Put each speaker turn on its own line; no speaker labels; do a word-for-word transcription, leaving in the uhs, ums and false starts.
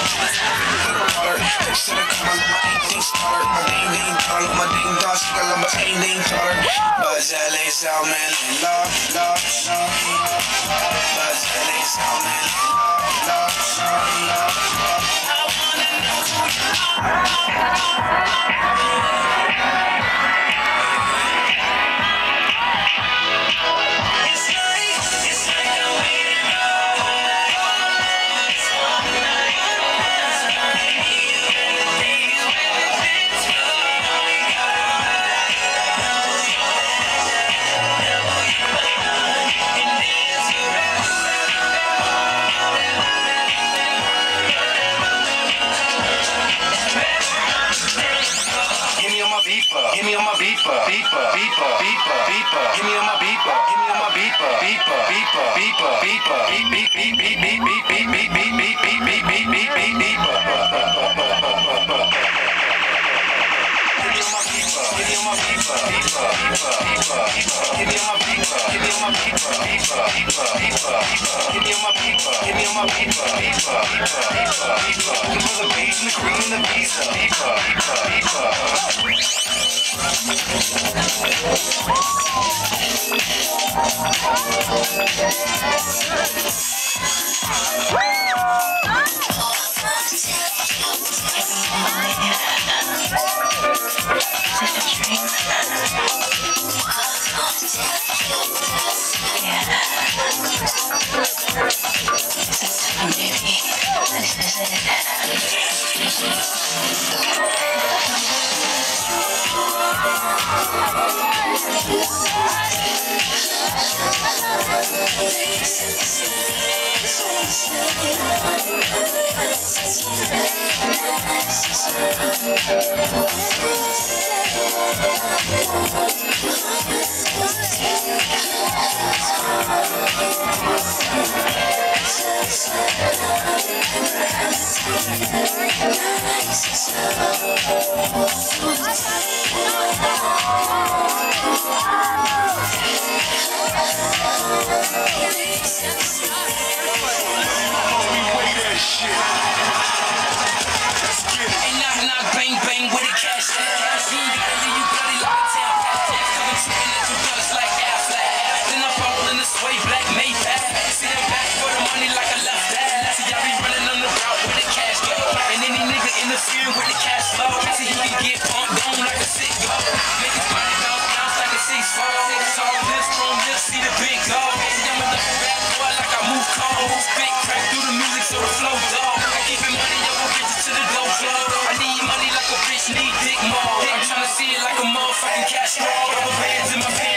Give me on my beeper, beeper, beeper, beeper, beeper. Give me on my beeper, give me on my beeper, beeper, beeper, beeper, beeper, beep, beep, beep, beep, beep, beep, beep, beep, beep, beep, beep, beep, beep, beep, beep, beeper. Give me on my beeper, give me on my beeper, beeper, beeper, beeper, beeper. Give me on my beeper, give me on my beeper, beeper, beeper, beeper, beeper. Give me on my beeper, give me on my beeper, beeper, beeper, beeper, beeper. Give me the beat and the green and the pizza, beeper, beeper, beeper. Interfering with the cash flow, so he can get pumped on like a sick go. Make his body bounce, bounce like a six four. Tall lips, strong lips, see the big go. See, I'm a double bad boy like I move cold. Spit crack through the music so the flow dog. I keep it money, yo, get you to the dough flow. I need money like a bitch need dick more. I'm tryna see it like a motherfucking cash roll. Rubber bands in my pants.